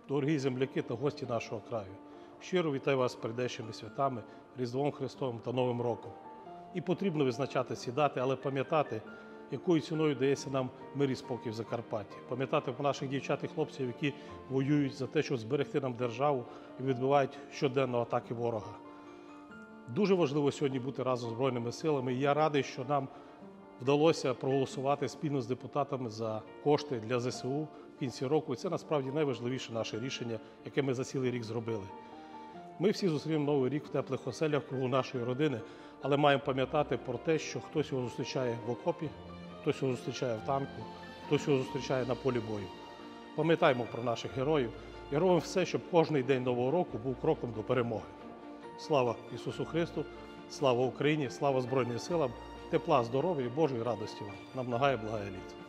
Дорогі земляки та гості нашого краю, щиро вітаю вас з прийдешніми святами, Різдвом Христовим та Новим роком. І потрібно визначати ці дати, але пам'ятати, якою ціною дається нам мир і спокій в Закарпатті. Пам'ятати про наших дівчат і хлопців, які воюють за те, щоб зберегти нам державу і відбивають щоденно атаки ворога. Дуже важливо сьогодні бути разом з Збройними силами. І я радий, що нам вдалося проголосувати спільно з депутатами за кошти для ЗСУ в кінці року. І це насправді найважливіше наше рішення, яке ми за цілий рік зробили. Ми всі зустрінемо Новий рік в теплих оселях в кругу нашої родини, але маємо пам'ятати про те, що хтось його зустрічає в окопі, хтось його зустрічає в танку, хтось його зустрічає на полі бою. Пам'ятаємо про наших героїв і робимо все, щоб кожний день Нового року був кроком до перемоги. Слава Ісусу Христу, слава Україні, слава Збройним силам, тепла, здоров'я і Божої радості вам. Нам нагає благає літ.